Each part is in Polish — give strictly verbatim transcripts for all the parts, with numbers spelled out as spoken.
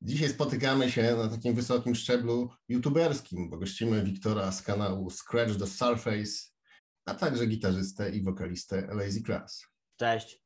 Dzisiaj spotykamy się na takim wysokim szczeblu youtuberskim, bo gościmy Wiktora z kanału Scratch the Surface, a także gitarzystę i wokalistę Lazy Class. Cześć.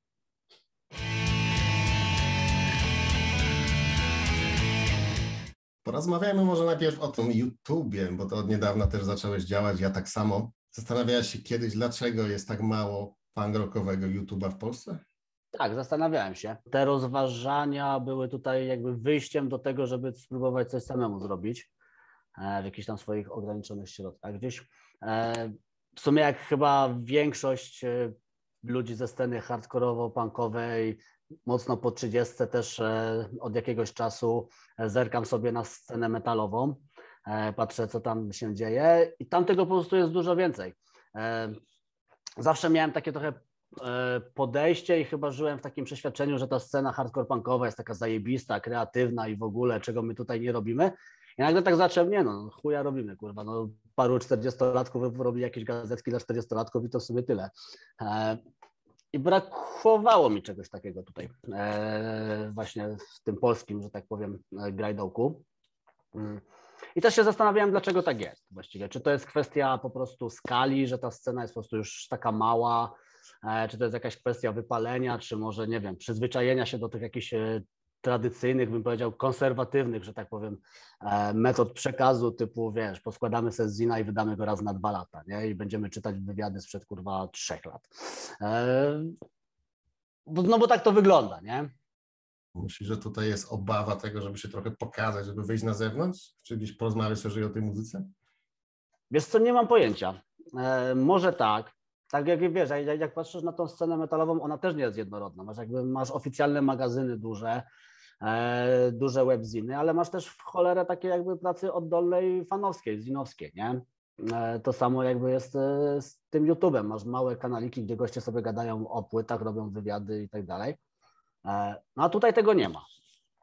Porozmawiajmy może najpierw o tym YouTubie, bo to od niedawna też zacząłeś działać, ja tak samo. Zastanawiałeś się kiedyś, dlaczego jest tak mało punk rockowego YouTuba w Polsce? Tak, zastanawiałem się. Te rozważania były tutaj jakby wyjściem do tego, żeby spróbować coś samemu zrobić w jakichś tam swoich ograniczonych środkach. Gdzieś w sumie jak chyba większość ludzi ze sceny hardkorowo-punkowej, mocno po trzydziestce też od jakiegoś czasu zerkam sobie na scenę metalową, patrzę co tam się dzieje i tam tego po prostu jest dużo więcej. Zawsze miałem takie trochę podejście i chyba żyłem w takim przeświadczeniu, że ta scena hardcore punkowa jest taka zajebista, kreatywna i w ogóle czego my tutaj nie robimy. I nagle tak zacząłem, nie no, chuja robimy, kurwa, no paru czterdziestolatków robi jakieś gazetki dla czterdziestolatków i to w sumie tyle. I brakowało mi czegoś takiego tutaj, właśnie w tym polskim, że tak powiem, grajdołku. I też się zastanawiałem, dlaczego tak jest właściwie. Czy to jest kwestia po prostu skali, że ta scena jest po prostu już taka mała, czy to jest jakaś kwestia wypalenia, czy może, nie wiem, przyzwyczajenia się do tych jakichś tradycyjnych, bym powiedział, konserwatywnych, że tak powiem, metod przekazu typu, wiesz, poskładamy sobie z zina i wydamy go raz na dwa lata, nie? I będziemy czytać wywiady sprzed, kurwa, trzech lat. No bo tak to wygląda, nie? Myślisz, że tutaj jest obawa tego, żeby się trochę pokazać, żeby wyjść na zewnątrz? Czy gdzieś porozmawiać szerzej o tej muzyce? Wiesz co, nie mam pojęcia. E, może tak. Tak jak wiesz, jak, jak patrzysz na tą scenę metalową, ona też nie jest jednorodna. Masz jakby masz oficjalne magazyny duże, e, duże webziny, ale masz też w cholerę takie jakby pracy oddolnej, fanowskiej, zinowskiej, nie? E, to samo jakby jest e, z tym YouTube'em. Masz małe kanaliki, gdzie goście sobie gadają o płytach, robią wywiady i tak dalej. E, no a tutaj tego nie ma.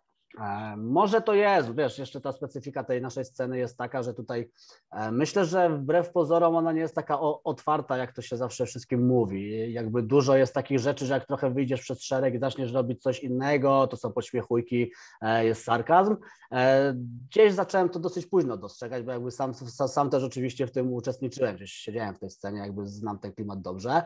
Może to jest, wiesz, jeszcze ta specyfika tej naszej sceny jest taka, że tutaj myślę, że wbrew pozorom ona nie jest taka otwarta, jak to się zawsze wszystkim mówi. Jakby dużo jest takich rzeczy, że jak trochę wyjdziesz przez szereg i zaczniesz robić coś innego, to są podśmiechujki, jest sarkazm. Gdzieś zacząłem to dosyć późno dostrzegać, bo jakby sam, sam też oczywiście w tym uczestniczyłem, gdzieś siedziałem w tej scenie, jakby znam ten klimat dobrze.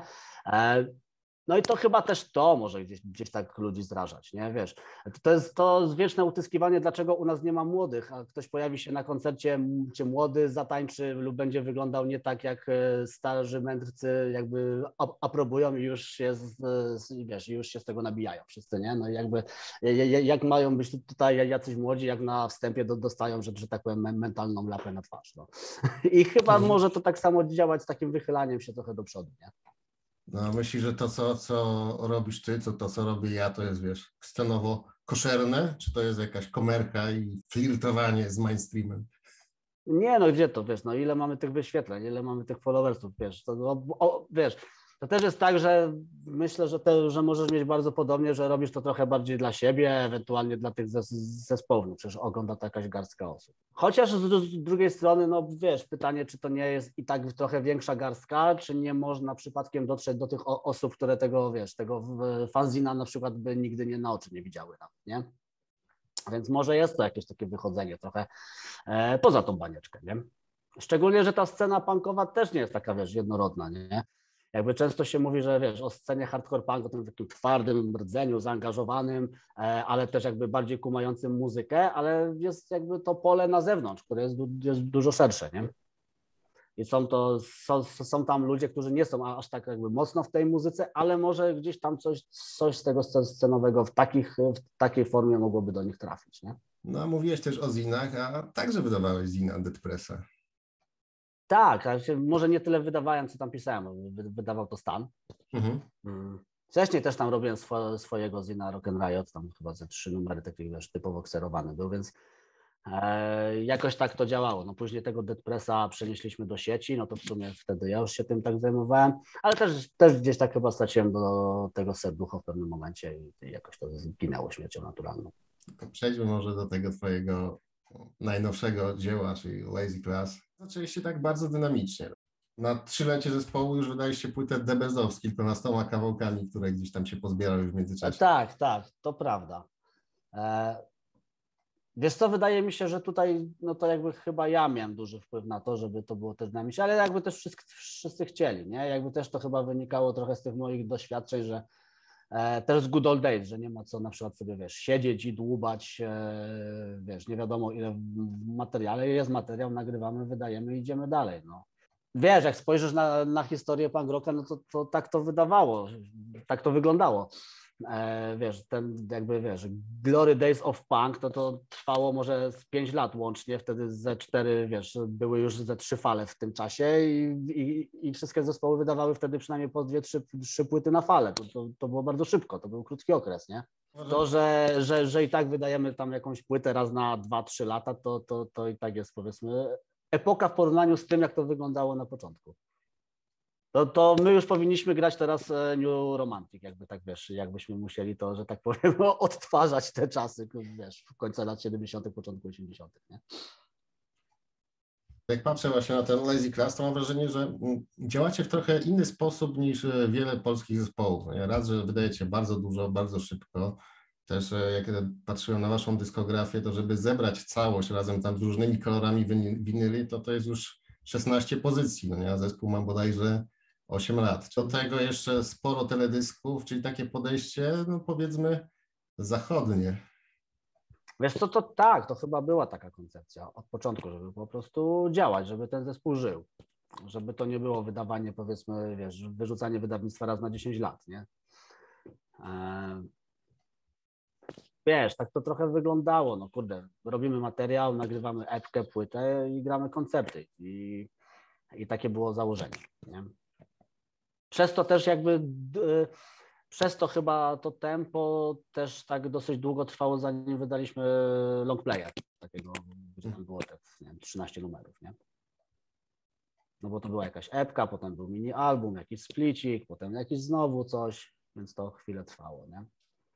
No i to chyba też to może gdzieś, gdzieś tak ludzi zrażać, nie? Wiesz, to jest to wieczne utyskiwanie, dlaczego u nas nie ma młodych, a ktoś pojawi się na koncercie, czy młody zatańczy lub będzie wyglądał nie tak, jak starzy mędrcy jakby aprobują i już się, wiesz, już się z tego nabijają wszyscy, nie? No i jakby jak mają być tutaj jacyś młodzi, jak na wstępie dostają, że, że tak powiem, mentalną lapę na twarz, no. I chyba hmm. może to tak samo działać z takim wychylaniem się trochę do przodu, nie? No myślisz, że to, co, co robisz ty, co to, co robię ja, to jest, wiesz, scenowo koszerne, czy to jest jakaś komerka i flirtowanie z mainstreamem? Nie, no gdzie to, wiesz, no ile mamy tych wyświetleń, ile mamy tych followersów, wiesz, to, o, o, wiesz, to też jest tak, że myślę, że, te, że możesz mieć bardzo podobnie, że robisz to trochę bardziej dla siebie, ewentualnie dla tych zespołów, no przecież ogląda to jakaś garstka osób. Chociaż z, z drugiej strony, no wiesz, pytanie, czy to nie jest i tak trochę większa garstka, czy nie można przypadkiem dotrzeć do tych osób, które tego, wiesz, tego fanzina na przykład by nigdy nie na oczy nie widziały nawet, nie? Więc może jest to jakieś takie wychodzenie trochę e, poza tą banieczkę, nie? Szczególnie, że ta scena punkowa też nie jest taka, wiesz, jednorodna, nie? Jakby często się mówi, że wiesz, o scenie hardcore punk, o tym takim twardym rdzeniu, zaangażowanym, e, ale też jakby bardziej kumającym muzykę, ale jest jakby to pole na zewnątrz, które jest, jest dużo szersze, nie? I są to, są, są tam ludzie, którzy nie są aż tak jakby mocno w tej muzyce, ale może gdzieś tam coś, coś z tego scenowego w, takich, w takiej formie mogłoby do nich trafić, nie? No mówiłeś też o zinach, a także wydawałeś zina Dead Pressa. Tak, ale się może nie tyle wydawałem, co tam pisałem. Wydawał to Stan. Mhm. Wcześniej też tam robiłem swo, swojego zina Rock and Riot, tam chyba ze trzy numery takich, wiesz, typowo kserowany był, więc e, jakoś tak to działało. No później tego Dead Pressa przenieśliśmy do sieci, no to w sumie wtedy ja już się tym tak zajmowałem, ale też, też gdzieś tak chyba straciłem do tego serducha w pewnym momencie i, i jakoś to zginęło śmiercią naturalną. To przejdźmy może do tego twojego najnowszego dzieła, czyli Lazy Class. Zaczęliście tak bardzo dynamicznie. Na trzylecie zespołu już wydaliście płytę The Best of z kilkunastoma kawałkami, które gdzieś tam się pozbierały w międzyczasie. Tak, tak, to prawda. Wiesz co, wydaje mi się, że tutaj no to jakby chyba ja miałem duży wpływ na to, żeby to było też dynamiczne, ale jakby też wszyscy, wszyscy chcieli, nie? Jakby też to chyba wynikało trochę z tych moich doświadczeń, że e, też z good old days, że nie ma co na przykład sobie, wiesz, siedzieć i dłubać, e, wiesz, nie wiadomo ile w, w materiale, jest materiał, nagrywamy, wydajemy i idziemy dalej, no. Wiesz, jak spojrzysz na, na historię punk rocka, no to, to tak to wydawało, tak to wyglądało. E, wiesz, ten jakby, wiesz, Glory Days of Punk, to to trwało może z pięć lat łącznie, wtedy ze cztery, wiesz, były już ze trzy fale w tym czasie i, i, i wszystkie zespoły wydawały wtedy przynajmniej po dwie, trzy, trzy płyty na falę. To, to, to było bardzo szybko, to był krótki okres, nie? To, że, że, że i tak wydajemy tam jakąś płytę raz na dwa, trzy lata, to, to, to i tak jest, powiedzmy, epoka w porównaniu z tym, jak to wyglądało na początku. To, to my już powinniśmy grać teraz New Romantic, jakby tak, wiesz, jakbyśmy musieli to, że tak powiem, odtwarzać te czasy, wiesz, w końcu lat siedemdziesiątych, początku osiemdziesiątych, nie? Jak patrzę właśnie na ten Lazy Class, to mam wrażenie, że działacie w trochę inny sposób niż wiele polskich zespołów. Nie? Raz, że wydajecie bardzo dużo, bardzo szybko. Też jak patrzyłem na waszą dyskografię, to żeby zebrać całość razem tam z różnymi kolorami winyli, to to jest już szesnaście pozycji, no nie? A zespół ma bodajże osiem lat. Do tego jeszcze sporo teledysków, czyli takie podejście, no powiedzmy, zachodnie. Wiesz co, to tak, to chyba była taka koncepcja od początku, żeby po prostu działać, żeby ten zespół żył, żeby to nie było wydawanie, powiedzmy, wiesz, wyrzucanie wydawnictwa raz na dziesięć lat, nie? Eee, wiesz, tak to trochę wyglądało, no kurde, robimy materiał, nagrywamy epkę, płytę i gramy koncerty i, i takie było założenie, nie? Przez to też jakby, przez to chyba to tempo też tak dosyć długo trwało, zanim wydaliśmy long playa, takiego, gdzie tam było te, nie wiem, trzynaście numerów, nie? No bo to była jakaś epka, potem był mini album, jakiś splicik, potem jakiś znowu coś, więc to chwilę trwało, nie?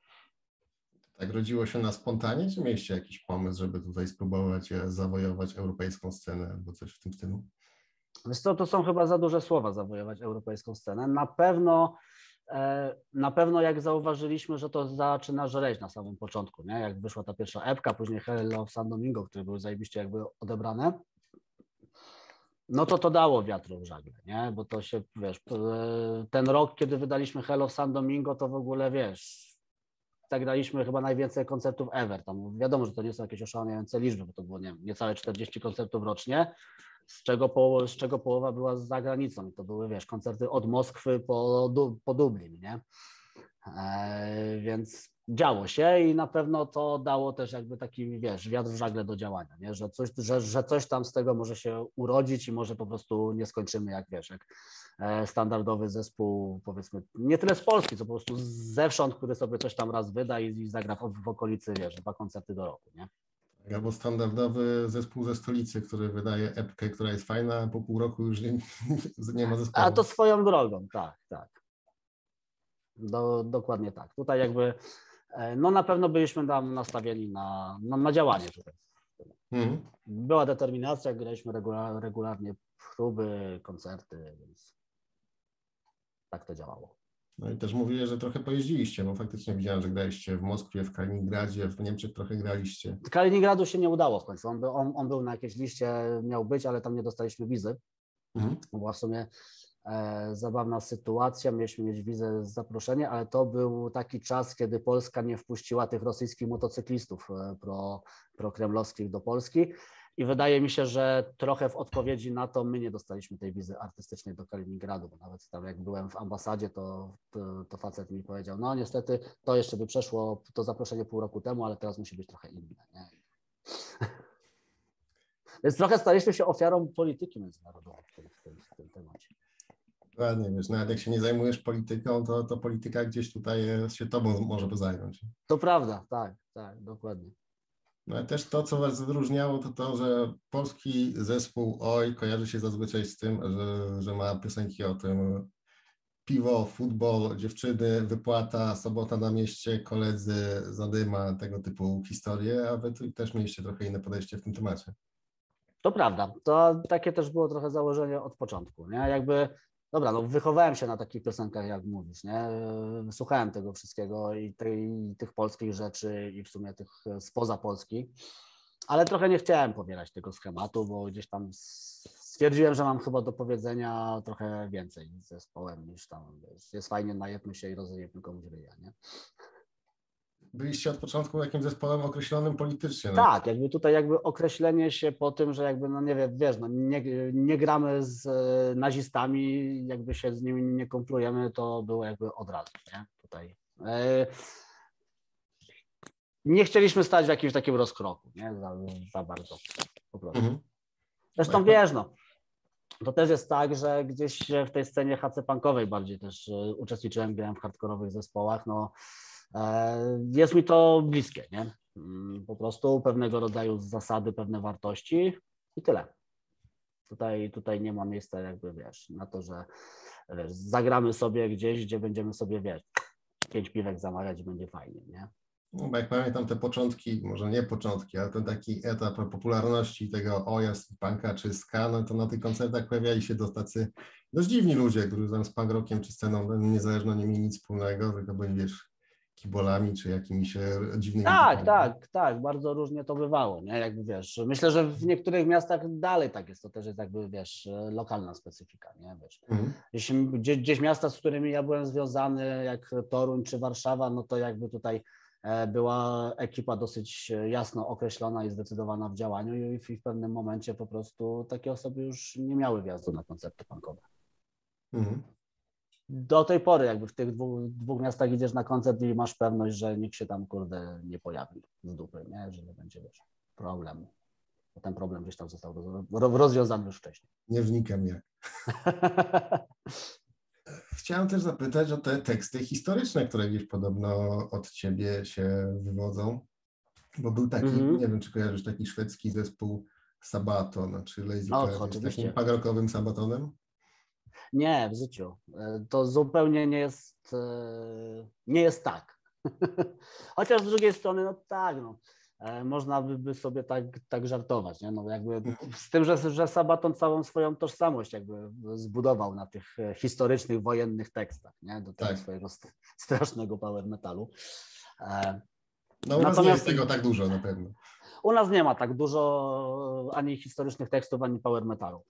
Tak rodziło się na spontanie, czy mieliście jakiś pomysł, żeby tutaj spróbować zawojować europejską scenę albo coś w tym stylu? Wiesz co, to są chyba za duże słowa, zawojować europejską scenę. Na pewno, na pewno jak zauważyliśmy, że to zaczyna żreć na samym początku, nie? Jak wyszła ta pierwsza epka, później Hello of San Domingo, które były zajebiście jakby odebrane, no to to dało wiatru w żagle, nie? Bo to się, wiesz, ten rok, kiedy wydaliśmy Hello of San Domingo, to w ogóle, wiesz, zagraliśmy chyba najwięcej koncertów ever. Tam wiadomo, że to nie są jakieś oszałamiające liczby, bo to było, nie wiem, niecałe czterdzieści koncertów rocznie, z czego, po, z czego połowa była za granicą. I to były, wiesz, koncerty od Moskwy po, po Dublin, nie? E, więc działo się i na pewno to dało też jakby taki, wiesz, wiatr w żagle do działania, nie? Że, coś, że, że coś tam z tego może się urodzić i może po prostu nie skończymy jak, wiesz, jak standardowy zespół, powiedzmy, nie tyle z Polski, co po prostu zewsząd, który sobie coś tam raz wyda i, i zagra w, w okolicy, wiesz, dwa koncerty do roku, nie? Albo standardowy zespół ze stolicy, który wydaje epkę, która jest fajna, a po pół roku już nie, nie ma zespołu. A to swoją drogą, tak, tak. Do, dokładnie tak. Tutaj jakby, no na pewno byliśmy tam nastawieni na, na, na działanie tutaj. Mhm. Była determinacja, graliśmy regular, regularnie próby, koncerty, więc tak to działało. No i też mówię, że trochę pojeździliście, bo faktycznie widziałem, że graliście w Moskwie, w Kaliningradzie, w Niemczech trochę graliście. Z Kaliningradu się nie udało w końcu. On, by, on, on był na jakiejś liście, miał być, ale tam nie dostaliśmy wizy. Mhm. Była w sumie e, zabawna sytuacja. Mieliśmy mieć wizę z zaproszenia, ale to był taki czas, kiedy Polska nie wpuściła tych rosyjskich motocyklistów e, pro, prokremlowskich do Polski. I wydaje mi się, że trochę w odpowiedzi na to my nie dostaliśmy tej wizy artystycznej do Kaliningradu, bo nawet tam jak byłem w ambasadzie, to, to, to facet mi powiedział, no niestety to jeszcze by przeszło to zaproszenie pół roku temu, ale teraz musi być trochę inne. Nie? Więc trochę staliśmy się ofiarą polityki międzynarodowej w tym, w tym, w tym temacie. Dokładnie, wiesz, nawet jak się nie zajmujesz polityką, to, to polityka gdzieś tutaj się tobą może zająć. To prawda, tak, tak, dokładnie. No ale też to, co was wyróżniało, to to, że polski zespół Oj kojarzy się zazwyczaj z tym, że, że ma piosenki o tym piwo, futbol, dziewczyny, wypłata, sobota na mieście, koledzy, zadyma, tego typu historie, a wy tu też mieliście trochę inne podejście w tym temacie. To prawda, to takie też było trochę założenie od początku, nie? Jakby, dobra, no wychowałem się na takich piosenkach, jak mówisz, nie? Słuchałem tego wszystkiego i, tej, i tych polskich rzeczy i w sumie tych spoza Polski. ale trochę nie chciałem powielać tego schematu, bo gdzieś tam stwierdziłem, że mam chyba do powiedzenia trochę więcej z zespołem niż tam, wiesz, jest fajnie, najedmy się i rozejemy komuś ryja, nie? Byliście od początku jakimś zespołem określonym politycznie. Tak, jakby tutaj jakby określenie się po tym, że jakby, no nie wiem, wiesz, no nie, nie gramy z nazistami, jakby się z nimi nie komplujemy, to było jakby od razu, nie? Tutaj. Nie chcieliśmy stać w jakimś takim rozkroku, nie? Za, za bardzo, po prostu. Mhm. Zresztą wiesz, no, to też jest tak, że gdzieś w tej scenie H C punkowej bardziej też uczestniczyłem, grałem w hardkorowych zespołach, no jest mi to bliskie, nie? Po prostu pewnego rodzaju zasady, pewne wartości i tyle. Tutaj, tutaj nie ma miejsca jakby, wiesz, na to, że wiesz, zagramy sobie gdzieś, gdzie będziemy sobie, wiesz, pięć piwek zamawiać i będzie fajnie, nie? No, bo jak pamiętam te początki, może nie początki, ale ten taki etap popularności tego ojazd, punka czy ska, no to na tych koncertach pojawiali się do tacy dość dziwni ludzie, którzy tam z punk rockiem czy sceną niezależną nie mieli nic wspólnego, tylko byli, wiesz, kibolami czy jakimiś dziwnymi... Tak, typami. tak, tak, bardzo różnie to bywało, nie, jakby wiesz, myślę, że w niektórych miastach dalej tak jest, to też jest jakby, wiesz, lokalna specyfika, nie, wiesz, mhm. gdzieś, gdzieś, gdzieś miasta, z którymi ja byłem związany, jak Toruń czy Warszawa, no to jakby tutaj była ekipa dosyć jasno określona i zdecydowana w działaniu i w, w pewnym momencie po prostu takie osoby już nie miały wjazdu na koncerty punkowe. Mhm. Do tej pory jakby w tych dwóch, dwóch miastach idziesz na koncert i masz pewność, że nikt się tam, kurde, nie pojawi z dupy, nie? Że nie będzie, wiesz, problemu. Bo ten problem gdzieś tam został roz, rozwiązany już wcześniej. Nie wnikam jak. Chciałem też zapytać o te teksty historyczne, które gdzieś podobno od ciebie się wywodzą, bo był taki, mm-hmm. nie wiem, czy kojarzysz, taki szwedzki zespół Sabaton, czy Lazy no, Class, jest takim punk-rockowym Sabatonem? Nie, w życiu. To zupełnie nie jest, nie jest tak. Chociaż z drugiej strony, no tak, no, można by, by sobie tak, tak żartować, nie? No jakby z tym, że, że Sabaton całą swoją tożsamość jakby zbudował na tych historycznych, wojennych tekstach, nie? Do tego tak. swojego strasznego power metalu. No u nas Natomiast nie jest tego tak dużo na pewno. U nas nie ma tak dużo ani historycznych tekstów, ani power metalu.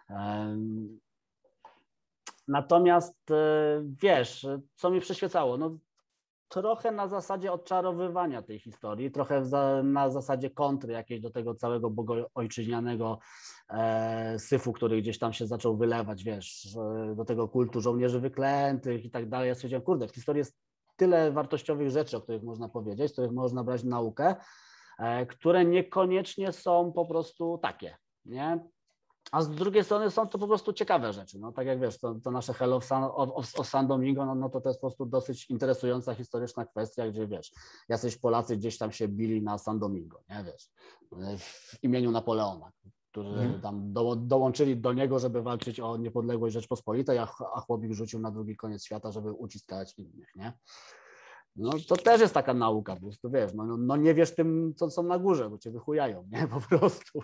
Natomiast wiesz, co mi przyświecało? No, trochę na zasadzie odczarowywania tej historii, trochę za, na zasadzie kontry jakiejś do tego całego bogoojczyźnianego e, syfu, który gdzieś tam się zaczął wylewać, wiesz, do tego kultu żołnierzy wyklętych i tak dalej. Ja stwierdziłem, kurde, w historii jest tyle wartościowych rzeczy, o których można powiedzieć, z których można brać naukę, e, które niekoniecznie są po prostu takie, nie? A z drugiej strony są to po prostu ciekawe rzeczy. No, tak jak wiesz, to, to nasze Hell of San, o, o San Domingo, no, no to to jest po prostu dosyć interesująca historyczna kwestia, gdzie wiesz, jacyś Polacy gdzieś tam się bili na San Domingo, nie wiesz, w imieniu Napoleona, którzy hmm. tam do, dołączyli do niego, żeby walczyć o niepodległość Rzeczpospolitej, a, a chłopik rzucił na drugi koniec świata, żeby uciskać innych, nie? No to też jest taka nauka, po prostu wiesz, no, no, no nie wiesz tym, co są na górze, bo cię wychujają, nie, po prostu.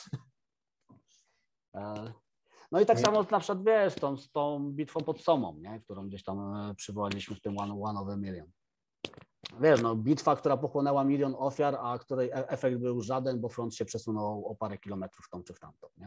No i tak samo na przykład, wiesz, tą, z tą bitwą pod Somą, nie? Którą gdzieś tam przywołaliśmy w tym One, one of a Million. Wiesz, no bitwa, która pochłonęła milion ofiar, a której efekt był żaden, bo front się przesunął o parę kilometrów w tą czy w tamtą, nie?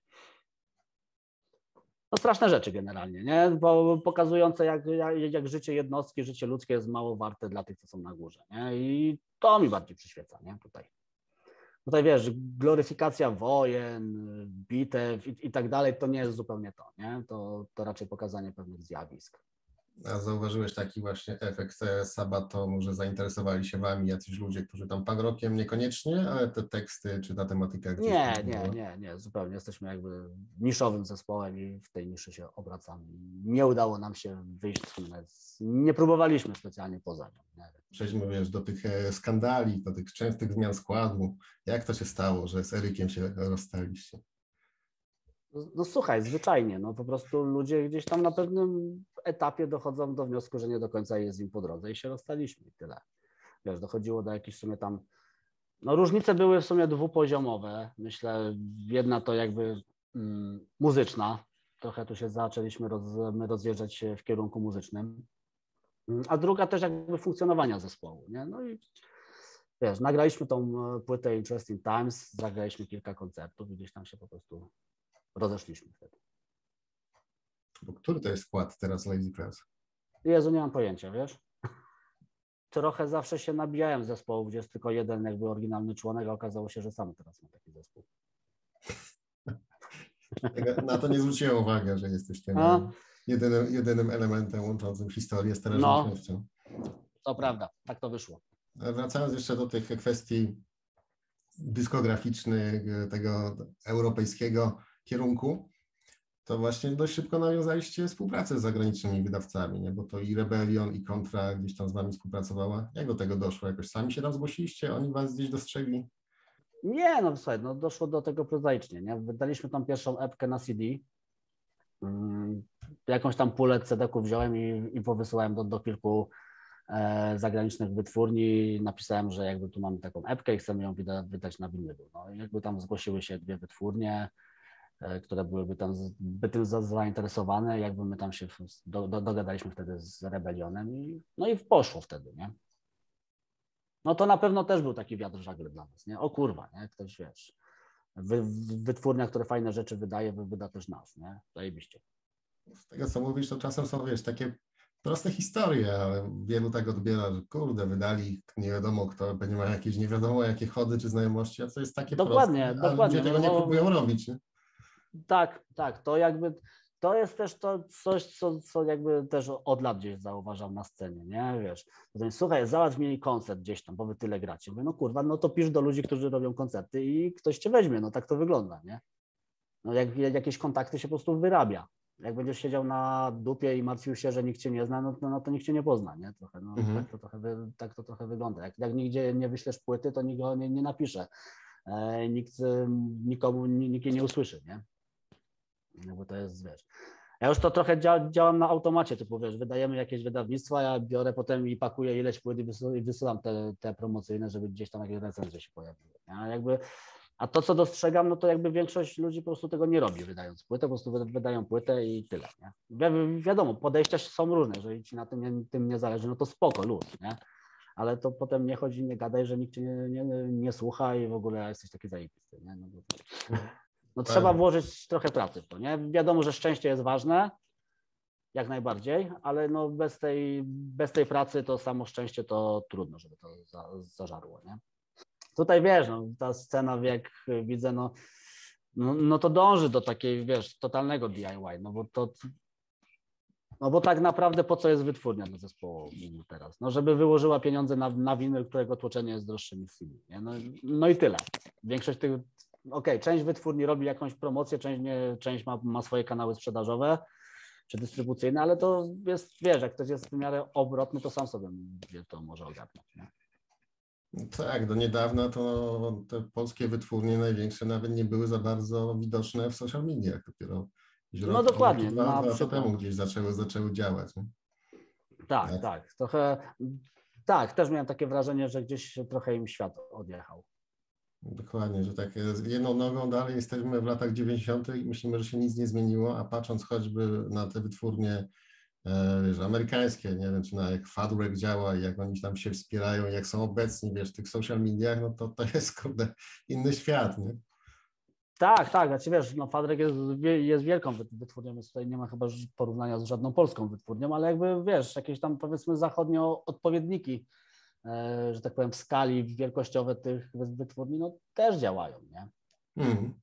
No straszne rzeczy generalnie, nie? Bo pokazujące jak, jak, jak życie jednostki, życie ludzkie jest mało warte dla tych, co są na górze, nie? I to mi bardziej przyświeca, nie? Tutaj. Tutaj wiesz, gloryfikacja wojen, bitew i, i tak dalej, to nie jest zupełnie to, nie? To, to raczej pokazanie pewnych zjawisk. A zauważyłeś taki właśnie efekt Sabatonu, że zainteresowali się wami jacyś ludzie, którzy tam punk rockiem niekoniecznie, ale te teksty czy ta tematyka gdzieś... Nie, nie, nie, nie, zupełnie. Jesteśmy jakby niszowym zespołem i w tej niszy się obracamy. Nie udało nam się wyjść, nie próbowaliśmy specjalnie poza nią. Nie? Przejdźmy, wiesz, do tych skandali, do tych częstych zmian składu. Jak to się stało, że z Erykiem się rozstaliście? No, no słuchaj, zwyczajnie, no po prostu ludzie gdzieś tam na pewnym etapie dochodzą do wniosku, że nie do końca jest im po drodze i się rozstaliśmy i tyle. Wiesz, dochodziło do jakichś w sumie tam, no różnice były w sumie dwupoziomowe, myślę, jedna to jakby mm, muzyczna, trochę tu się zaczęliśmy roz, rozjeżdżać się w kierunku muzycznym, a druga też jakby funkcjonowania zespołu, nie? No i wiesz, nagraliśmy tą płytę Interesting Times, zagraliśmy kilka koncertów i gdzieś tam się po prostu rozeszliśmy wtedy. Bo który to jest skład teraz Lazy Class? Jezu, nie mam pojęcia, wiesz? Trochę zawsze się nabijałem z zespołu, gdzie jest tylko jeden jakby oryginalny członek, a okazało się, że sam teraz mam taki zespół. Na to nie zwróciłem uwagi, że jesteś tym A? jedynym, jedynym elementem łączącym historię z No, teraźniejszością. to prawda, tak to wyszło. Wracając jeszcze do tych kwestii dyskograficznych, tego europejskiego kierunku, to właśnie dość szybko nawiązaliście współpracę z zagranicznymi wydawcami, nie? Bo to i Rebellion, i Kontra gdzieś tam z wami współpracowała. Jak do tego doszło? Jakoś sami się tam zgłosiliście? Oni was gdzieś dostrzegli? Nie, no słuchaj, no doszło do tego prozaicznie, nie? Wydaliśmy tą pierwszą epkę na C D, um, jakąś tam pulę C D-ków wziąłem i, i powysyłałem do, do kilku e, zagranicznych wytwórni, napisałem, że jakby tu mamy taką epkę i chcemy ją wyda, wydać na winylu. No i jakby tam zgłosiły się dwie wytwórnie, e, które byłyby tam by tym za, zainteresowane, jakby my tam się do, do, dogadaliśmy wtedy z Rebellionem i no i poszło wtedy, nie? No to na pewno też był taki wiatr żagle dla nas, nie? O kurwa, nie? Ktoś, wiesz, wy, wytwórnia, które fajne rzeczy wydaje, wyda też nas, nie? Zajebiście. Z tego, co mówisz, to czasem są, wiesz, takie proste historie, ale wielu tak odbiera, że kurde, wydali nie wiadomo kto, będzie miał jakieś nie wiadomo jakie chody czy znajomości, a to jest takie Dokładnie, proste, dokładnie. a ludzie tego no, nie no, próbują robić, nie? Tak, tak, to jakby, to jest też to coś, co, co jakby też od lat gdzieś zauważam na scenie, nie, wiesz, to jest, słuchaj, załatw mi koncert gdzieś tam, bo wy tyle gracie, mówię, no kurwa, no to pisz do ludzi, którzy robią koncerty i ktoś cię weźmie, no tak to wygląda, nie, no jak, jak jakieś kontakty się po prostu wyrabia, jak będziesz siedział na dupie i martwił się, że nikt cię nie zna, no, no, no to nikt cię nie pozna, nie, trochę, no Mhm. tak, to trochę, wy- tak to trochę wygląda, jak, jak nigdzie nie wyślesz płyty, to nikt go nie, nie napisze, e, nikt, e, nikomu, nikt jej nie usłyszy, nie. No bo to jest, wiesz, ja już to trochę dzia działam na automacie, typu, wiesz, wydajemy jakieś wydawnictwa, ja biorę potem i pakuję ileś płyt i, wysył, i wysyłam te, te promocyjne, żeby gdzieś tam jakieś recenzje się pojawiły. A, jakby, a to, co dostrzegam, no to jakby większość ludzi po prostu tego nie robi, wydając płytę, po prostu wydają płytę i tyle, nie? Wi wiadomo, podejścia są różne, jeżeli ci na tym nie, tym nie zależy, no to spoko, luz, nie? Ale to potem nie chodzi, nie gadaj, że nikt cię nie, nie, nie słucha i w ogóle jesteś taki zajebisty, nie? No, bo... No trzeba włożyć trochę pracy w to, nie? Wiadomo, że szczęście jest ważne, jak najbardziej, ale no bez tej, bez tej pracy to samo szczęście to trudno, żeby to za, zażarło, nie? Tutaj wiesz, no, ta scena, jak widzę, no, no, no to dąży do takiej, wiesz, totalnego D I Y, no bo to, no bo tak naprawdę po co jest wytwórnia do zespołu teraz? No żeby wyłożyła pieniądze na, na winyl, którego tłoczenie jest droższe niż C D, nie? No, no i tyle. Większość tych Okej, okay, część wytwórni robi jakąś promocję, część, nie, część ma, ma swoje kanały sprzedażowe czy dystrybucyjne, ale to jest, wiesz, jak ktoś jest w miarę obrotny, to sam sobie to może ogarnąć. Nie? Tak, do niedawna to te polskie wytwórnie największe nawet nie były za bardzo widoczne w social mediach. Dopiero No rok, dokładnie, dwa, na dwa lata przykład. temu gdzieś zaczęły, zaczęły działać. Nie? Tak, tak, tak, trochę, tak, też miałem takie wrażenie, że gdzieś trochę im świat odjechał. Dokładnie, że tak jedną nogą dalej jesteśmy w latach dziewięćdziesiątych i myślimy, że się nic nie zmieniło, a patrząc choćby na te wytwórnie e, wiesz, amerykańskie, nie wiem, czy na jak Fabrek działa i jak oni tam się wspierają, jak są obecni, wiesz, w tych social mediach, no to to jest, kurde, inny świat, nie? Tak, tak, znaczy wiesz, no Fadrek jest, jest wielką wytwórnią, więc tutaj nie ma chyba porównania z żadną polską wytwórnią, ale jakby wiesz, jakieś tam powiedzmy zachodnio odpowiedniki, że tak powiem, w skali wielkościowe tych wytwórni, no też działają, nie? Hmm.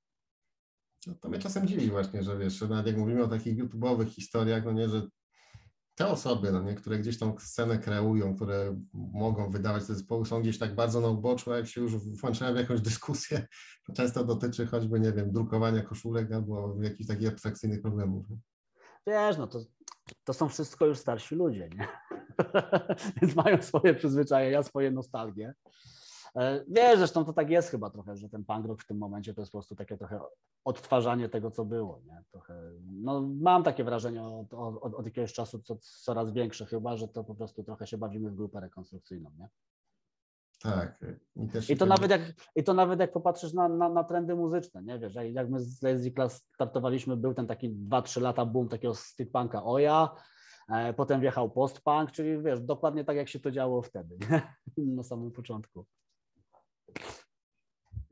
No, to mnie czasem dziwi właśnie, że wiesz, że nawet jak mówimy o takich YouTube'owych historiach, no nie, że te osoby, no nie, które gdzieś tą scenę kreują, które mogą wydawać te zespoły, są gdzieś tak bardzo na uboczu, a jak się już włączają w jakąś dyskusję, to często dotyczy choćby, nie wiem, drukowania koszulek albo jakichś takich abstrakcyjnych problemów. Nie? Wiesz, no to, to są wszystko już starsi ludzie, nie? Więc mają swoje przyzwyczajenia, swoje nostalgie. Wiesz, zresztą to tak jest chyba trochę, że ten punk rock w tym momencie to jest po prostu takie trochę odtwarzanie tego, co było, nie? Trochę, no mam takie wrażenie od, od, od jakiegoś czasu, co, coraz większe chyba, że to po prostu trochę się bawimy w grupę rekonstrukcyjną, nie? Tak. I, też I to, tak... nawet jak, I to nawet jak popatrzysz na, na, na trendy muzyczne, nie? Wiesz, jak my z Lazy Class startowaliśmy, był ten taki dwa trzy lata boom takiego street punka Oja, e, potem wjechał post-punk, czyli wiesz, dokładnie tak jak się to działo wtedy, nie? Na samym początku.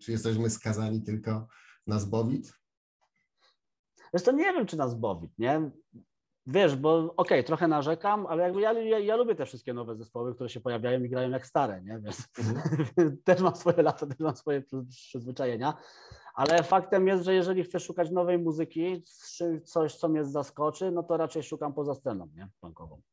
Czy jesteśmy skazani tylko na zbowit? Wiesz, to nie wiem, czy nas bowit, nie? Wiesz, bo okej, okay, trochę narzekam, ale jakby ja, ja, ja lubię te wszystkie nowe zespoły, które się pojawiają i grają jak stare, nie? Więc mhm. też mam swoje lata, też mam swoje przyzwyczajenia, ale faktem jest, że jeżeli chcę szukać nowej muzyki, coś, co mnie zaskoczy, no to raczej szukam poza sceną, nie? Punkową.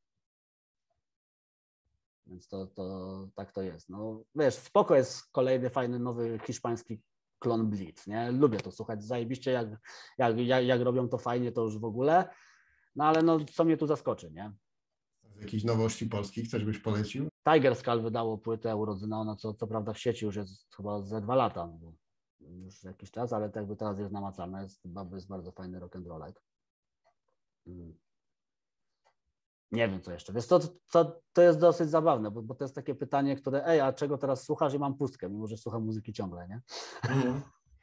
Więc to, to tak to jest. No wiesz, spoko jest kolejny fajny, nowy hiszpański klon Blitz, nie? Lubię to słuchać, zajebiście, jak, jak, jak, jak robią to fajnie, to już w ogóle. No ale no, co mnie tu zaskoczy, nie? Z jakichś nowości polskich coś byś polecił? Tiger Skull wydało płytę urodzinową, no co, co prawda w sieci już jest chyba ze dwa lata, no, już jakiś czas, ale jakby teraz jest namacalne, jest, jest bardzo fajny rock'n'rollek. Hmm. Nie wiem co jeszcze. Wiesz, to, to, to jest dosyć zabawne, bo, bo to jest takie pytanie, które ej, a czego teraz słuchasz i mam pustkę, mimo że słucham muzyki ciągle, nie? Mm.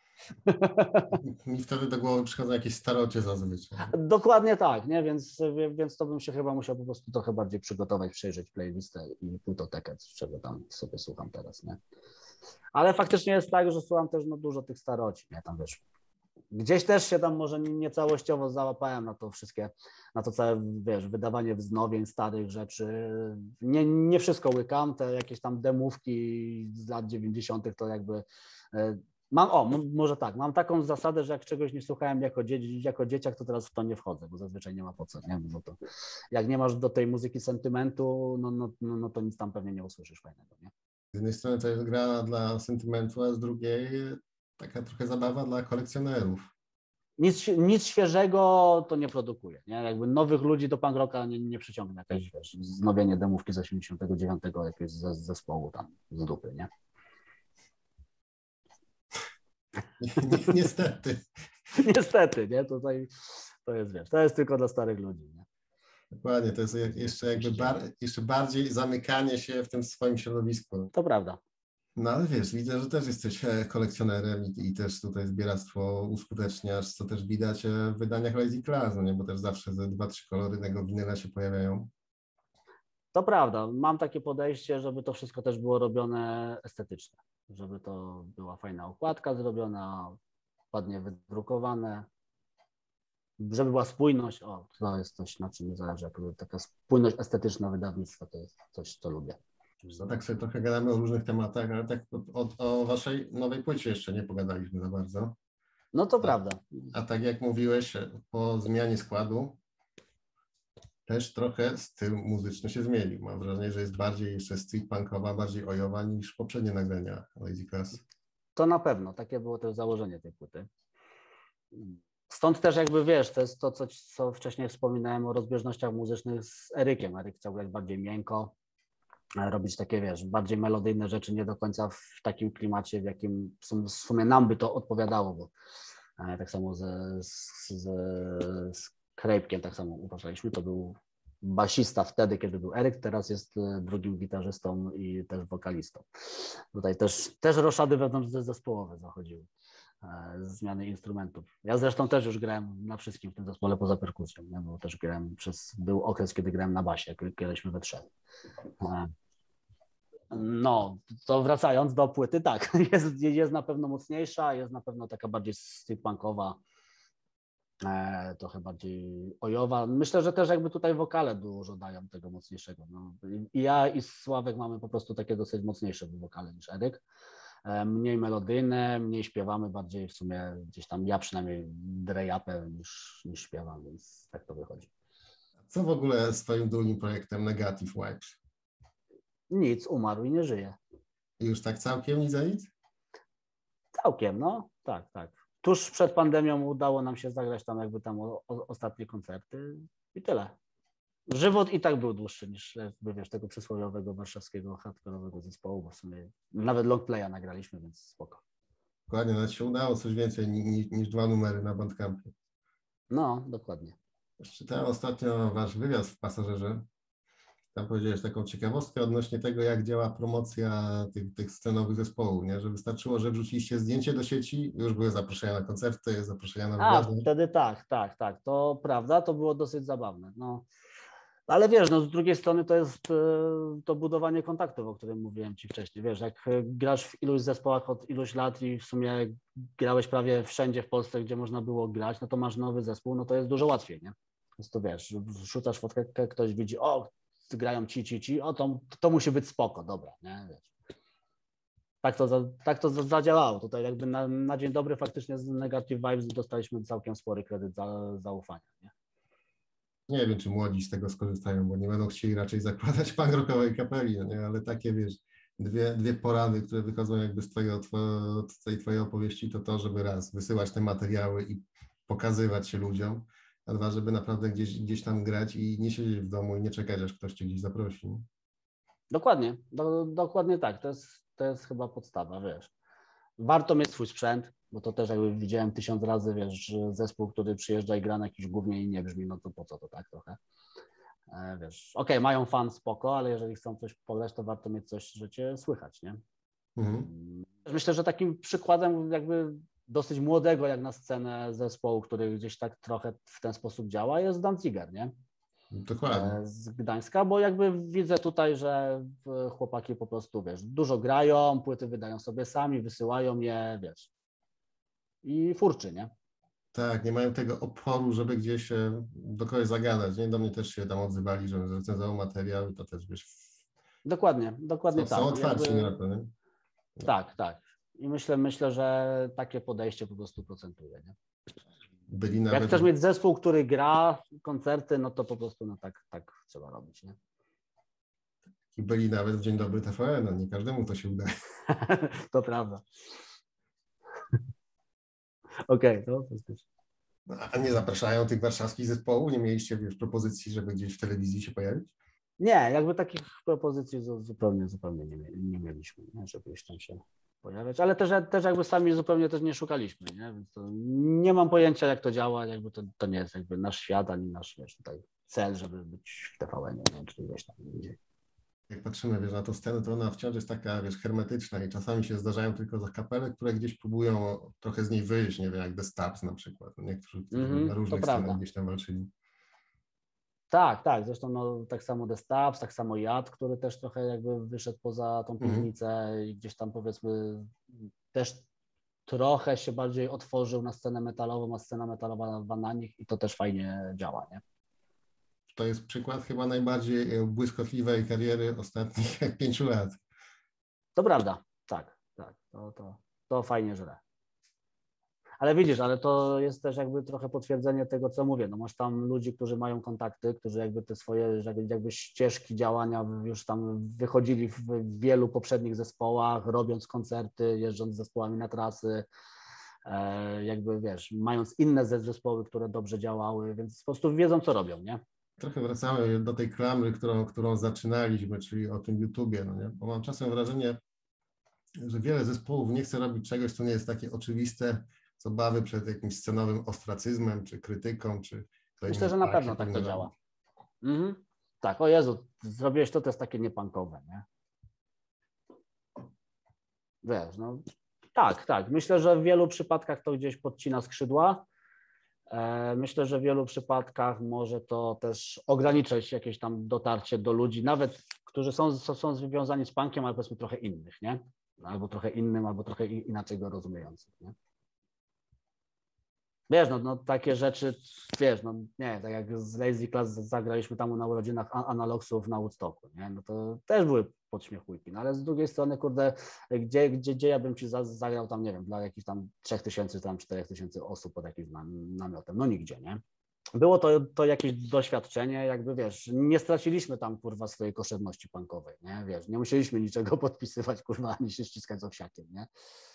Mi wtedy do głowy przychodzą jakieś starocie zazwyczaj. Dokładnie tak, nie? Więc, więc to bym się chyba musiał po prostu trochę bardziej przygotować, przejrzeć playlistę i płytotekę, czego tam sobie słucham teraz, nie? Ale faktycznie jest tak, że słucham też no, dużo tych staroci, nie? Tam wiesz, gdzieś też się tam może nie całościowo załapałem na to wszystkie, na to całe, wiesz, wydawanie wznowień starych rzeczy. Nie, nie wszystko łykam, te jakieś tam demówki z lat dziewięćdziesiątych to jakby... Mam, o, może tak, mam taką zasadę, że jak czegoś nie słuchałem jako, dzie jako dzieciak, to teraz w to nie wchodzę, bo zazwyczaj nie ma po co, nie? Bo to, jak nie masz do tej muzyki sentymentu, no, no, no, no to nic tam pewnie nie usłyszysz fajnego, nie? Z jednej strony to jest gra dla sentymentu, a z drugiej taka trochę zabawa dla kolekcjonerów. Nic, nic świeżego to nie produkuje, nie? Jakby nowych ludzi do punk rocka nie, nie przyciągnie jakieś, wiesz, wznowienie demówki z osiemdziesiątego dziewiątego jakiegoś zespołu tam z dupy, nie? Niestety. Niestety, nie? Tutaj to jest, wiesz, to jest tylko dla starych ludzi, nie? Dokładnie, to jest jeszcze jakby bar jeszcze bardziej zamykanie się w tym swoim środowisku. To prawda. No ale wiesz, widzę, że też jesteś kolekcjonerem i, i też tutaj zbieractwo uskuteczniasz, co też widać w wydaniach Lazy Class, no nie? Bo też zawsze ze dwa, trzy kolory tego winyla się pojawiają. To prawda, mam takie podejście, żeby to wszystko też było robione estetycznie, żeby to była fajna okładka zrobiona, ładnie wydrukowane, żeby była spójność, o, to jest coś, na czym mi zależy, taka spójność estetyczna wydawnictwa, to jest coś, co lubię. No tak sobie trochę gadamy o różnych tematach, ale tak o, o waszej nowej płycie jeszcze nie pogadaliśmy za bardzo. No to a, prawda. A tak jak mówiłeś, po zmianie składu też trochę styl muzyczny się zmienił. Mam wrażenie, że jest bardziej jeszcze street punkowa, bardziej ojowa niż poprzednie nagrania Lazy Class. To na pewno, takie było też założenie tej płyty. Stąd też jakby wiesz, to jest to, co, co wcześniej wspominałem o rozbieżnościach muzycznych z Erykiem. Eryk chciał grać bardziej miękko, robić takie, wiesz, bardziej melodyjne rzeczy, nie do końca w takim klimacie, w jakim w sumie nam by to odpowiadało, bo tak samo ze, z, z Krejpkiem tak samo uważaliśmy, to był basista wtedy, kiedy był Eryk, teraz jest drugim gitarzystą i też wokalistą. Tutaj też, też roszady wewnątrz zespołowe zachodziły, zmiany instrumentów. Ja zresztą też już grałem na wszystkim w tym zespole poza perkusją, nie? Bo też grałem przez, był okres, kiedy grałem na basie, jak graliśmy we trzech. No, to wracając do płyty, tak, jest, jest na pewno mocniejsza, jest na pewno taka bardziej streetpunkowa, e, trochę bardziej ojowa. Myślę, że też jakby tutaj wokale dużo dają tego mocniejszego. No. I ja i Sławek mamy po prostu takie dosyć mocniejsze wokale niż Eryk. E, mniej melodyjne, mniej śpiewamy, bardziej w sumie gdzieś tam ja przynajmniej drejapę niż, niż śpiewam, więc tak to wychodzi. Co w ogóle z twoim drugim projektem Negative Vibes? Nic, umarł i nie żyje. I już tak całkiem nic za nic? Całkiem, no, tak, tak. Tuż przed pandemią udało nam się zagrać tam jakby tam o, o, ostatnie koncerty i tyle. Żywot i tak był dłuższy niż, jakby, wiesz, tego przysłowiowego warszawskiego hardkorowego zespołu, bo w sumie nawet long playa nagraliśmy, więc spoko. Dokładnie, nawet się udało coś więcej niż, niż dwa numery na Bandcampie. No, dokładnie. Czytałem ostatnio wasz wywiad w Pasażerze. Tam powiedziałeś taką ciekawostkę odnośnie tego, jak działa promocja tych, tych scenowych zespołów, nie? Że wystarczyło, że wrzuciliście zdjęcie do sieci, już były zaproszenia na koncerty, zaproszenia na A, wywiady. wtedy tak, tak, tak, to prawda, to było dosyć zabawne. No, Ale wiesz, no z drugiej strony to jest e, to budowanie kontaktów, o którym mówiłem ci wcześniej. Wiesz, jak e, grasz w iluś zespołach od iluś lat i w sumie grałeś prawie wszędzie w Polsce, gdzie można było grać, no to masz nowy zespół, no to jest dużo łatwiej, nie? Więc to wiesz, rzucasz fotkę, ktoś widzi, o, grają ci, ci, ci, o, to, to musi być spoko, dobra, nie? Wiesz. Tak to, za, tak to zadziałało. Tutaj jakby na, na dzień dobry faktycznie z Negative Vibes dostaliśmy całkiem spory kredyt za, zaufania, nie? Nie wiem, czy młodzi z tego skorzystają, bo nie będą chcieli raczej zakładać punk-rockowej kapeli, no nie? Ale takie, wiesz, dwie, dwie porady, które wychodzą jakby z, twojego, z tej twojej opowieści, to to, żeby raz wysyłać te materiały i pokazywać się ludziom, a dwa, żeby naprawdę gdzieś, gdzieś tam grać i nie siedzieć w domu i nie czekać, aż ktoś cię gdzieś zaprosi. Dokładnie, do, dokładnie tak. To jest, to jest chyba podstawa, wiesz. Warto mieć swój sprzęt, bo to też jakby widziałem tysiąc razy, wiesz, zespół, który przyjeżdża i gra na jakiś gównie i nie brzmi, no to po co to tak trochę. E, wiesz, okej, okay, mają fan, spoko, ale jeżeli chcą coś pograć, to warto mieć coś, że cię słychać, nie? Mhm. Myślę, że takim przykładem jakby dosyć młodego jak na scenę zespołu, który gdzieś tak trochę w ten sposób działa, jest Danziger, nie? Dokładnie. Z Gdańska, bo jakby widzę tutaj, że chłopaki po prostu, wiesz, dużo grają, płyty wydają sobie sami, wysyłają je, wiesz, i furczy, nie? Tak, nie mają tego oporu, żeby gdzieś do kogoś zagadać, nie? Do mnie też się tam odzywali, że recenzował materiał i to też, wiesz... Dokładnie, dokładnie są, tak. Są otwarci jakby... na to, nie? No. Tak, tak. I myślę, myślę, że takie podejście po prostu procentuje, nie? Byli nawet... Jak chcesz mieć zespół, który gra koncerty, no to po prostu no tak, tak trzeba robić, nie? I byli nawet w Dzień Dobry T V N, no nie każdemu to się udaje. To prawda. Okej, okay, to faktycznie. No, a nie zapraszają tych warszawskich zespołów? Nie mieliście, wiesz, propozycji, żeby gdzieś w telewizji się pojawić? Nie, jakby takich propozycji zupełnie, zupełnie nie, nie mieliśmy, nie? Żeby gdzieś tam się pojawiać, ale też, też jakby sami zupełnie też nie szukaliśmy, nie? Więc to nie mam pojęcia, jak to działa, jakby to, to nie jest jakby nasz świat, ani nasz, wiesz, tutaj cel, żeby być w T V N, nie? Czy gdzieś tam indziej. Jak patrzymy, wiesz, na tą scenę, to ona wciąż jest taka, wiesz, hermetyczna i czasami się zdarzają tylko za kapele, które gdzieś próbują trochę z niej wyjść, nie wiem, jak The Stabs na przykład. Niektórzy mm-hmm, na różnych scenach gdzieś tam walczyli. Tak, tak, zresztą no, tak samo The Stabs, tak samo Jad, który też trochę jakby wyszedł poza tą piwnicę mm-hmm. i gdzieś tam powiedzmy też trochę się bardziej otworzył na scenę metalową, a scena metalowa na nich i to też fajnie działa, nie? To jest przykład chyba najbardziej błyskotliwej kariery ostatnich pięciu lat. To prawda, tak, tak, to, to, to fajnie żre. Ale widzisz, ale to jest też jakby trochę potwierdzenie tego, co mówię. No masz tam ludzi, którzy mają kontakty, którzy jakby te swoje jakby ścieżki działania już tam wychodzili w wielu poprzednich zespołach, robiąc koncerty, jeżdżąc z zespołami na trasy, jakby wiesz, mając inne zespoły, które dobrze działały, więc po prostu wiedzą, co robią, nie? Trochę wracamy do tej klamry, którą, którą zaczynaliśmy, czyli o tym YouTubie, no nie? Bo mam czasem wrażenie, że wiele zespołów nie chce robić czegoś, co nie jest takie oczywiste, z obawy przed jakimś scenowym ostracyzmem, czy krytyką, czy... Myślę, że na pewno tak to działa. Mhm. Tak, o Jezu, zrobiłeś to, to jest takie niepunkowe, nie? Wiesz, no tak, tak. Myślę, że w wielu przypadkach to gdzieś podcina skrzydła. Myślę, że w wielu przypadkach może to też ograniczać jakieś tam dotarcie do ludzi, nawet którzy są, są związani z punkiem, ale powiedzmy trochę innych, nie? Albo trochę innym, albo trochę inaczej go rozumiejących, nie? Wiesz, no, no takie rzeczy, wiesz, no nie, tak jak z Lazy Class zagraliśmy tam na urodzinach Analogsów na Woodstocku, nie? No to też były podśmiechujki, no ale z drugiej strony, kurde, gdzie, gdzie, gdzie ja bym ci zagrał tam, nie wiem, dla jakichś tam trzech tysięcy, tam czterech tysięcy osób pod jakimś namiotem, no nigdzie, nie? Było to, to jakieś doświadczenie, jakby, wiesz, nie straciliśmy tam, kurwa, swojej koszerności punkowej, nie? Wiesz, nie musieliśmy niczego podpisywać, kurwa, ani się ściskać z owsiakiem, nie?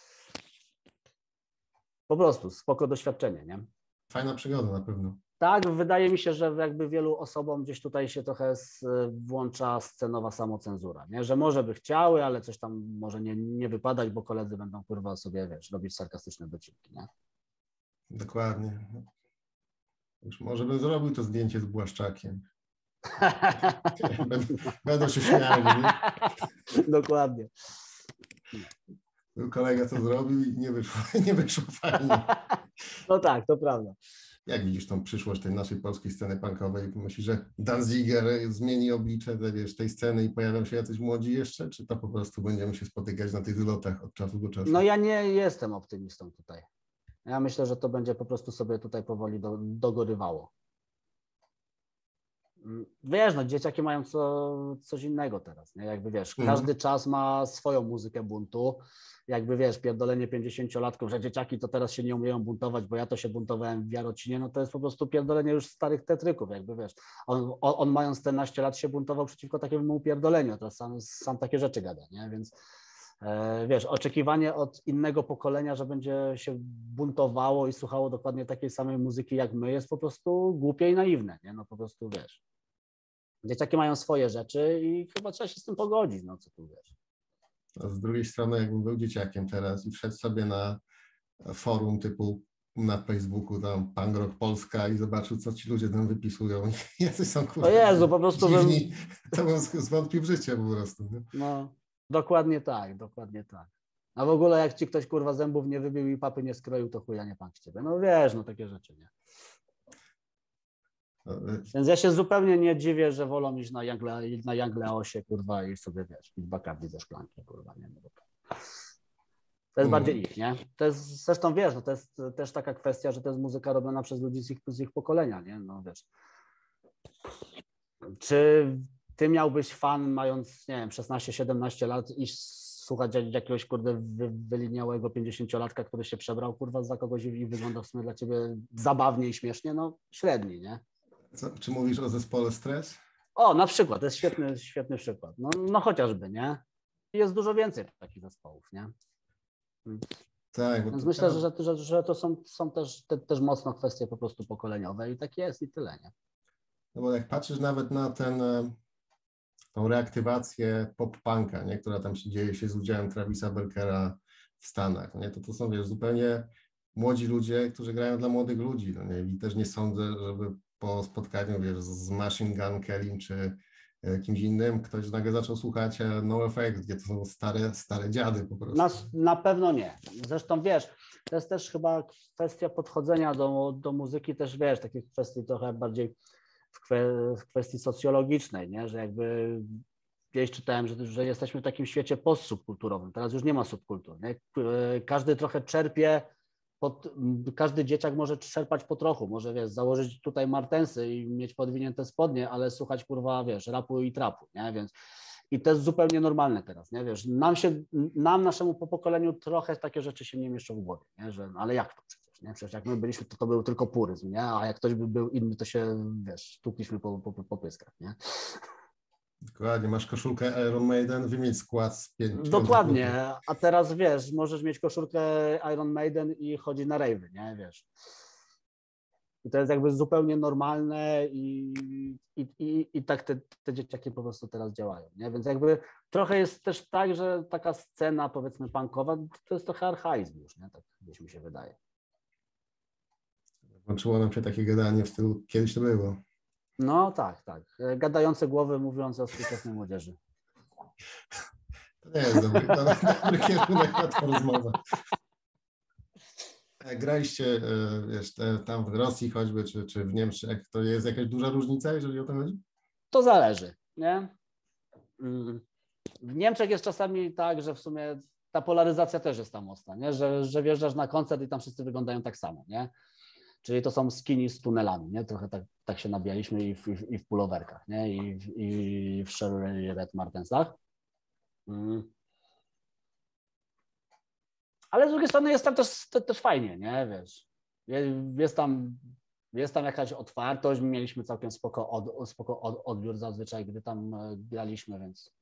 Po prostu, spoko doświadczenie, nie? Fajna przygoda na pewno. Tak, wydaje mi się, że jakby wielu osobom gdzieś tutaj się trochę włącza scenowa samocenzura, nie? Że może by chciały, ale coś tam może nie, nie wypadać, bo koledzy będą, kurwa, sobie, wiesz, robić sarkastyczne docinki, nie? Dokładnie. Już może bym zrobił to zdjęcie z Błaszczakiem. będą, będą się śmiali, nie? Dokładnie. Był kolega, co zrobił i nie wyszło, nie wyszło fajnie. No tak, to prawda. Jak widzisz tą przyszłość tej naszej polskiej sceny punkowej? Myślisz, że Danziger zmieni oblicze tej, wiesz, tej sceny i pojawią się jacyś młodzi jeszcze, czy to po prostu będziemy się spotykać na tych zlotach od czasu do czasu? No ja nie jestem optymistą tutaj. Ja myślę, że to będzie po prostu sobie tutaj powoli do, dogorywało. Wiesz, no dzieciaki mają co, coś innego teraz, nie? Jakby wiesz, każdy mm. czas ma swoją muzykę buntu, jakby wiesz, pierdolenie pięćdziesięciolatków, że dzieciaki to teraz się nie umieją buntować, bo ja to się buntowałem w Jarocinie, no to jest po prostu pierdolenie już starych tetryków, jakby wiesz, on, on, on mając te naście lat się buntował przeciwko takiemu pierdoleniu, teraz sam, sam takie rzeczy gada, nie? Więc e, wiesz, oczekiwanie od innego pokolenia, że będzie się buntowało i słuchało dokładnie takiej samej muzyki jak my, jest po prostu głupie i naiwne, nie? No po prostu wiesz. Dzieciaki mają swoje rzeczy i chyba trzeba się z tym pogodzić, no co tu wiesz. A z drugiej strony, jakbym był dzieciakiem teraz i wszedł sobie na forum typu na Facebooku, tam Punk Rock Polska i zobaczył, co ci ludzie tam wypisują. Jacy są kurwa. O Jezu, po prostu dziwni, bym... to bym zwątpił w życie po prostu. Nie? No, dokładnie tak, dokładnie tak. A w ogóle jak ci ktoś kurwa zębów nie wybił i papy nie skroił, to chuja nie pan z ciebie. No wiesz, no takie rzeczy, nie? Więc ja się zupełnie nie dziwię, że wolą iść na Jangle, na Jangleosie, kurwa, i sobie, wiesz, pić Bacardi ze szklanki, kurwa, nie? No, to jest mm. bardziej ich, nie? To jest, zresztą wiesz, no to jest też taka kwestia, że to jest muzyka robiona przez ludzi z ich, z ich pokolenia, nie? No wiesz. Czy ty miałbyś fan, mając, nie wiem, szesnaście siedemnaście lat, iść słuchać jakiegoś, kurde, wy, wyliniałego pięćdziesięciolatka, który się przebrał, kurwa, za kogoś i wyglądał w sumie dla ciebie zabawnie i śmiesznie? No średni, nie? Co, czy mówisz o zespole Stres? O, na przykład, to jest świetny, świetny przykład. No, no chociażby, nie? Jest dużo więcej takich zespołów, nie? Tak. Bo Więc to myślę, tam... że, że, że to są, są też, te, też mocno kwestie po prostu pokoleniowe i tak jest i tyle, nie? No bo jak patrzysz nawet na ten, tą reaktywację pop-punka, nie? Która tam się dzieje się z udziałem Travisa Barkera w Stanach, nie? To to są, wiesz, zupełnie młodzi ludzie, którzy grają dla młodych ludzi, no nie? I też nie sądzę, żeby po spotkaniu, wiesz, z Machine Gun Kellym czy kimś innym, ktoś nagle zaczął słuchać No Effect, gdzie to są stare, stare dziady po prostu. Na, na pewno nie. Zresztą wiesz, to jest też chyba kwestia podchodzenia do, do muzyki, też wiesz, takich kwestii trochę bardziej w, kwe, w kwestii socjologicznej, nie? Że jakby gdzieś czytałem, że, że jesteśmy w takim świecie postsubkulturowym, teraz już nie ma subkultur, nie? Każdy trochę czerpie. Pod, każdy dzieciak może czerpać po trochu, może wiesz, założyć tutaj martensy i mieć podwinięte spodnie, ale słuchać kurwa, wiesz, rapu i trapu, nie? Więc i to jest zupełnie normalne teraz, nie? Wiesz, nam się, nam, naszemu pokoleniu trochę takie rzeczy się nie mieszczą w głowie, nie? Że, ale jak to przecież, nie? Przecież jak my byliśmy, to to był tylko puryzm, nie? A jak ktoś by był inny, to się, wiesz, stukliśmy po, po, po pyskach, nie? Dokładnie, masz koszulkę Iron Maiden, wymieć skład z pięciu. Dokładnie, a teraz wiesz, możesz mieć koszulkę Iron Maiden i chodzić na rejwy, nie, wiesz. I to jest jakby zupełnie normalne i, i, i, i tak te, te dzieciaki po prostu teraz działają, nie, więc jakby trochę jest też tak, że taka scena, powiedzmy, punkowa, to jest trochę archaizm już, nie, tak gdzieś mi się wydaje. Włączyło nam się takie gadanie w stylu, kiedyś to było. No tak, tak. Gadające głowy mówiące o współczesnej młodzieży. To nie jest dobry, dobry, dobry kierunek na tę rozmowę. Graliście, wiesz, tam w Rosji choćby, czy, czy w Niemczech, to jest jakaś duża różnica, jeżeli o to chodzi? To zależy, nie? W Niemczech jest czasami tak, że w sumie ta polaryzacja też jest tam mocna, nie? Że, że wjeżdżasz na koncert i tam wszyscy wyglądają tak samo, nie? Czyli to są skinny z tunelami, nie? Trochę tak, tak się nabijaliśmy i w, i w pulowerkach, nie? I w, i w Sherry Red Martensach. Mm. Ale z drugiej strony jest tam też, te, też fajnie, nie? Wiesz, jest tam, jest tam jakaś otwartość, mieliśmy całkiem spoko, od, spoko od, odbiór zazwyczaj, gdy tam graliśmy, więc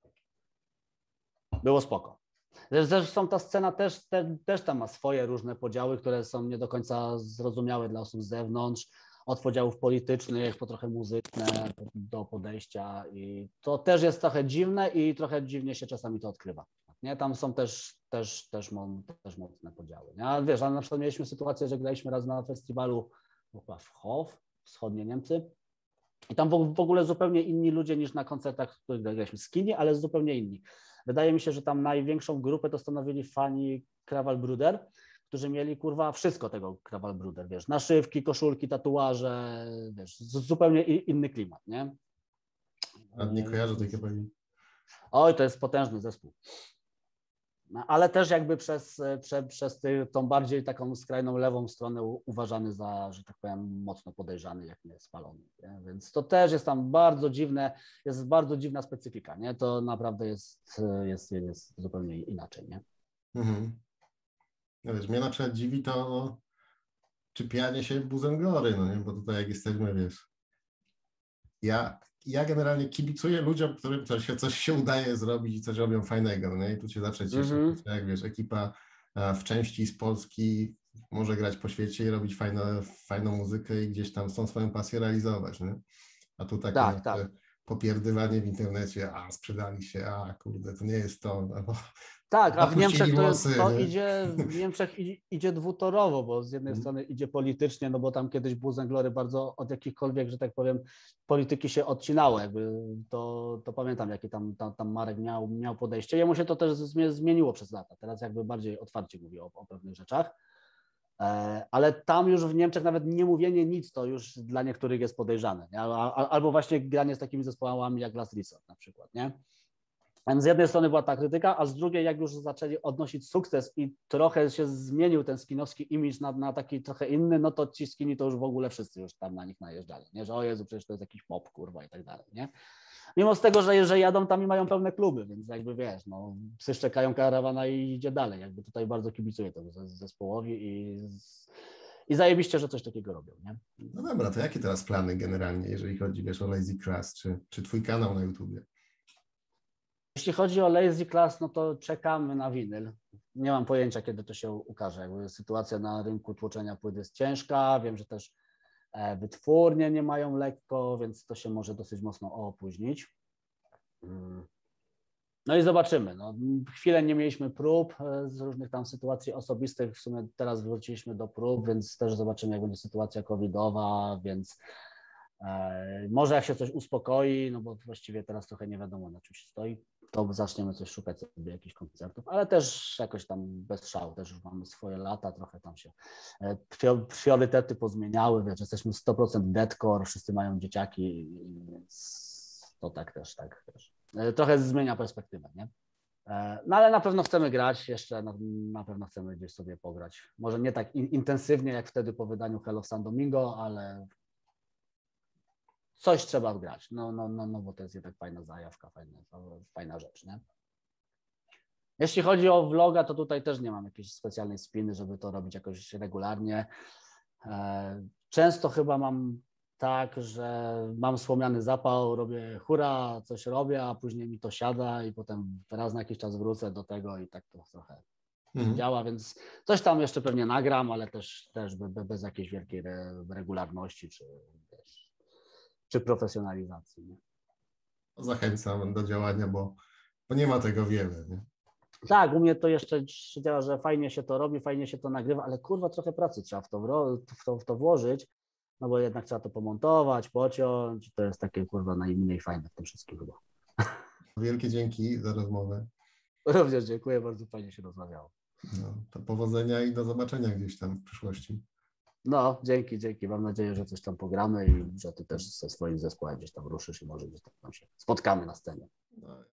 było spoko. Zresztą ta scena też, te, też tam ma swoje różne podziały, które są nie do końca zrozumiałe dla osób z zewnątrz, od podziałów politycznych po trochę muzyczne do podejścia i to też jest trochę dziwne i trochę dziwnie się czasami to odkrywa. Nie? Tam są też, też, też, też mocne podziały. Nie? A wiesz, ale na przykład mieliśmy sytuację, że graliśmy raz na festiwalu chyba w Hof, wschodnie Niemcy i tam w, w ogóle zupełnie inni ludzie niż na koncertach, w których graliśmy skinny, ale zupełnie inni. Wydaje mi się, że tam największą grupę to stanowili fani Krawal Bruder, którzy mieli, kurwa, wszystko tego Krawalbruder, wiesz, naszywki, koszulki, tatuaże, wiesz, zupełnie inny klimat, nie? A nie kojarzę tej kapeli. Oj, to jest potężny zespół. No, ale też jakby przez, prze, przez ty, tą bardziej taką skrajną lewą stronę u, uważany za, że tak powiem, mocno podejrzany, jak nie spalony. Nie? Więc to też jest tam bardzo dziwne, jest bardzo dziwna specyfika, nie? To naprawdę jest, jest, jest zupełnie inaczej, nie? Mhm. No wiesz, mnie na przykład dziwi to czepianie się Buzenglory, no nie? Bo tutaj jak jesteśmy, wiesz, ja, ja generalnie kibicuję ludziom, którym coś się, coś się udaje zrobić i coś robią fajnego, no nie? I tu się zawsze cieszę, Mhm. jak wiesz, ekipa a, w części z Polski może grać po świecie i robić fajne, fajną muzykę i gdzieś tam tą swoją pasję realizować, nie? A tu takie Tak, tak. nasze popierdywanie w internecie, a sprzedali się, a kurde, to nie jest to, albo Tak, a w zapuścili Niemczech to, włosy, to nie? idzie, w Niemczech idzie, idzie dwutorowo, bo z jednej Mhm. strony idzie politycznie, no bo tam kiedyś Buzenglory bardzo od jakichkolwiek, że tak powiem, polityki się odcinało, jakby to, to pamiętam, jakie tam, tam, tam Marek miał, miał podejście. Jemu się to też zmieniło przez lata, teraz jakby bardziej otwarcie mówi o, o pewnych rzeczach, e, ale tam już w Niemczech nawet nie mówienie nic to już dla niektórych jest podejrzane, nie? Albo właśnie granie z takimi zespołami jak Last Resort na przykład, nie? Więc z jednej strony była ta krytyka, a z drugiej jak już zaczęli odnosić sukces i trochę się zmienił ten skinowski imidż na, na taki trochę inny, no to ci skini to już w ogóle wszyscy już tam na nich najeżdżali, nie? Że o Jezu, przecież to jest jakiś pop, kurwa i tak dalej, nie? Mimo z tego, że, że jadą tam i mają pełne kluby, więc jakby wiesz, no psy szczekają, karawana i idzie dalej, jakby tutaj bardzo kibicuję temu zespołowi i, i zajebiście, że coś takiego robią, nie? No dobra, to jakie teraz plany generalnie, jeżeli chodzi, wiesz, o Lazy Class, czy, czy twój kanał na YouTubie? Jeśli chodzi o Lazy Class, no to czekamy na winyl. Nie mam pojęcia, kiedy to się ukaże. Jakby sytuacja na rynku tłoczenia płyt jest ciężka. Wiem, że też wytwórnie nie mają lekko, więc to się może dosyć mocno opóźnić. No i zobaczymy. No, chwilę nie mieliśmy prób z różnych tam sytuacji osobistych. W sumie teraz wróciliśmy do prób, więc też zobaczymy, jak będzie sytuacja covidowa, więc e, może jak się coś uspokoi, no bo właściwie teraz trochę nie wiadomo, na czym się stoi, to zaczniemy coś szukać sobie jakichś koncertów, ale też jakoś tam bez szału, też już mamy swoje lata, trochę tam się e, priorytety pozmieniały, wiesz, jesteśmy sto procent deadcore, wszyscy mają dzieciaki, więc to tak też, tak też. Trochę zmienia perspektywę, nie? No ale na pewno chcemy grać, jeszcze na, na pewno chcemy gdzieś sobie pograć. Może nie tak in, intensywnie jak wtedy po wydaniu Hell of San Domingo, ale coś trzeba wgrać, no, no, no, no bo to jest jednak fajna zajawka, fajna, fajna rzecz, nie? Jeśli chodzi o vloga, to tutaj też nie mam jakiejś specjalnej spiny, żeby to robić jakoś regularnie. Często chyba mam tak, że mam słomiany zapał, robię hura, coś robię, a później mi to siada i potem raz na jakiś czas wrócę do tego i tak to trochę mhm. działa, więc coś tam jeszcze pewnie nagram, ale też, też bez jakiejś wielkiej regularności czy, wiesz, czy profesjonalizacji. Nie? Zachęcam do działania, bo, bo nie ma tego wiele. Nie? Tak, u mnie to jeszcze działa, że fajnie się to robi, fajnie się to nagrywa, ale kurwa trochę pracy trzeba w to, w to, w to włożyć. No bo jednak trzeba to pomontować, pociąć, to jest takie kurwa najmniej fajne w tym wszystkim chyba. Wielkie dzięki za rozmowę. Również dziękuję, bardzo fajnie się rozmawiało. No, to powodzenia i do zobaczenia gdzieś tam w przyszłości. No, dzięki, dzięki. Mam nadzieję, że coś tam pogramy i że ty też ze swoim zespołem gdzieś tam ruszysz i może gdzieś tam się spotkamy na scenie. No.